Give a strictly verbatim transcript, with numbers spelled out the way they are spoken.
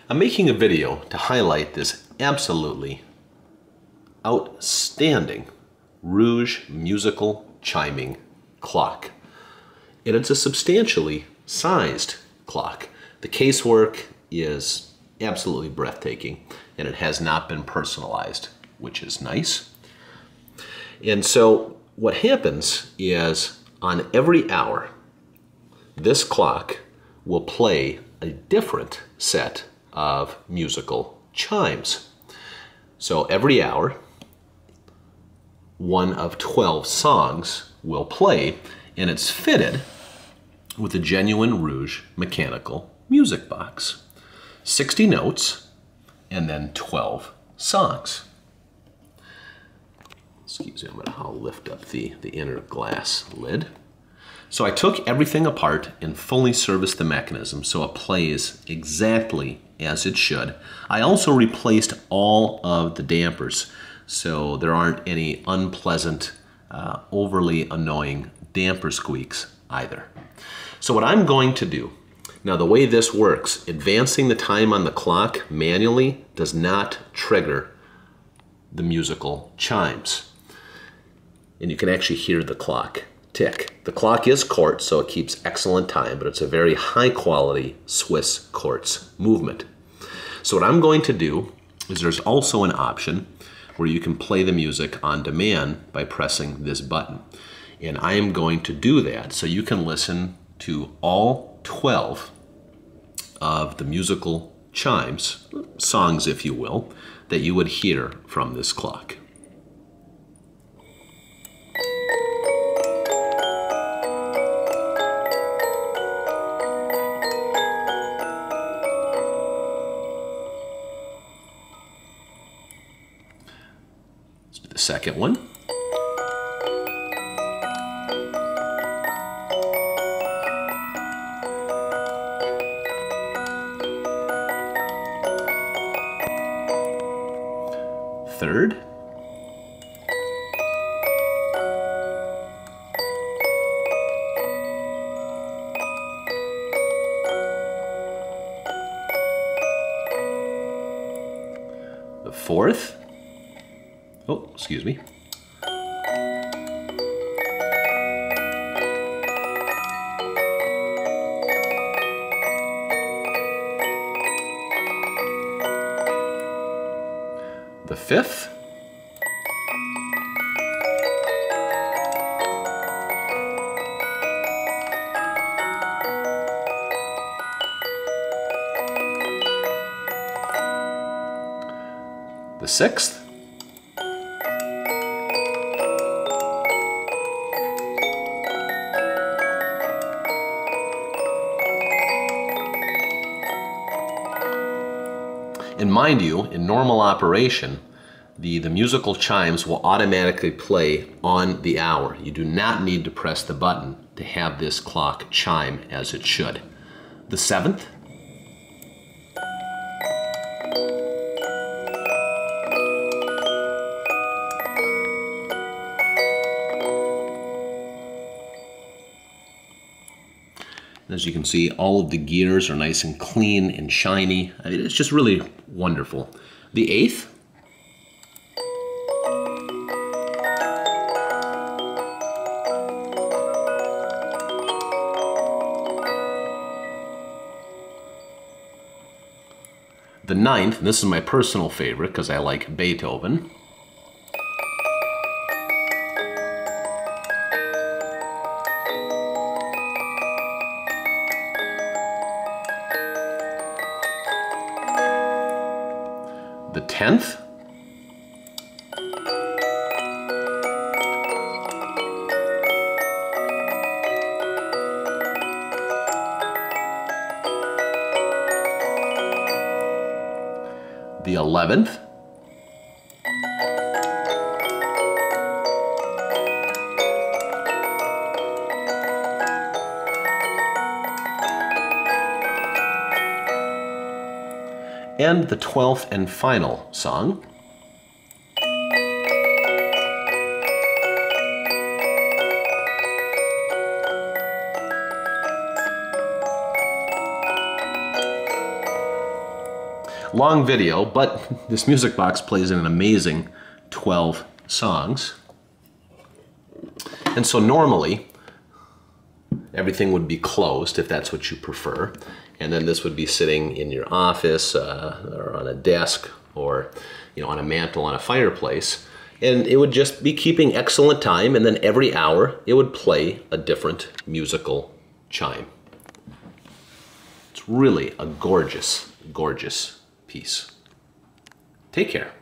I'm making a video to highlight this absolutely outstanding Reuge musical chiming clock. And it's a substantially sized clock. The casework is absolutely breathtaking, and it has not been personalized, which is nice. And so what happens is on every hour, this clock will play a different set of musical chimes. So every hour, one of twelve songs will play, and it's fitted with a genuine Reuge mechanical music box. sixty notes, and then twelve songs. Excuse me, I'm gonna I'll lift up the, the inner glass lid. So I took everything apart and fully serviced the mechanism so it plays exactly as it should. I also replaced all of the dampers so there aren't any unpleasant, uh, overly annoying damper squeaks either. So what I'm going to do, now the way this works, advancing the time on the clock manually does not trigger the musical chimes. And you can actually hear the clock tick. The clock is quartz, so it keeps excellent time, but it's a very high quality Swiss quartz movement. So what I'm going to do is there's also an option where you can play the music on demand by pressing this button. And I am going to do that so you can listen to all twelve of the musical chimes, songs if you will, that you would hear from this clock. Let's do the second one. Third. The fourth. Oh, excuse me. The fifth. The sixth. And mind you, in normal operation, the, the musical chimes will automatically play on the hour. You do not need to press the button to have this clock chime as it should. The seventh. As you can see, all of the gears are nice and clean and shiny. I mean, it's just really wonderful. The eighth. The ninth, and this is my personal favorite because I like Beethoven. The tenth. The eleventh. And the twelfth and final song. Long video, but this music box plays an amazing twelve songs. And so normally, everything would be closed if that's what you prefer. And then this would be sitting in your office uh, or on a desk or you know, on a mantle on a fireplace. And it would just be keeping excellent time, and then every hour it would play a different musical chime. It's really a gorgeous, gorgeous piece. Take care.